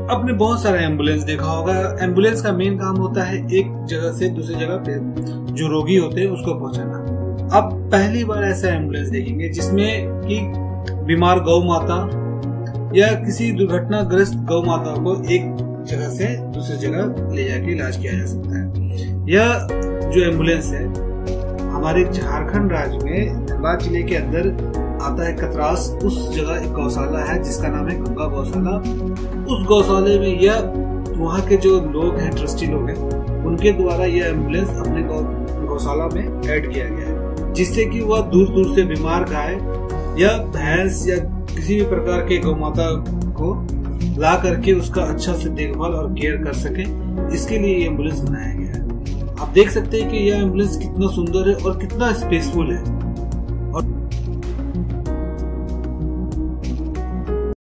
आपने बहुत सारा एम्बुलेंस देखा होगा। एम्बुलेंस का मेन काम होता है एक जगह से दूसरी जगह पे जो रोगी होते हैं उसको पहुंचाना। अब पहली बार ऐसा एम्बुलेंस देखेंगे जिसमें कि बीमार गौ माता या किसी दुर्घटनाग्रस्त गौ माता को एक जगह से दूसरी जगह ले जाके इलाज किया जा सकता है। यह जो एम्बुलेंस है हमारे झारखंड राज्य में धनबाद जिले के अंदर आता है कतरास। उस जगह एक गौशाला है जिसका नाम है गंगा गौशाला। उस गौशाले में यह वहाँ के जो लोग हैं, ट्रस्टी लोग हैं, उनके द्वारा यह एम्बुलेंस अपने गौशाला में ऐड किया गया है, जिससे कि वह दूर दूर से बीमार गाय या भैंस या किसी भी प्रकार के गौ माता को ला करके उसका अच्छा से देखभाल और केयर कर सके। इसके लिए ये एम्बुलेंस बनाया गया है। आप देख सकते हैं कि यह एम्बुलेंस कितना सुंदर है और कितना स्पेसफुल है।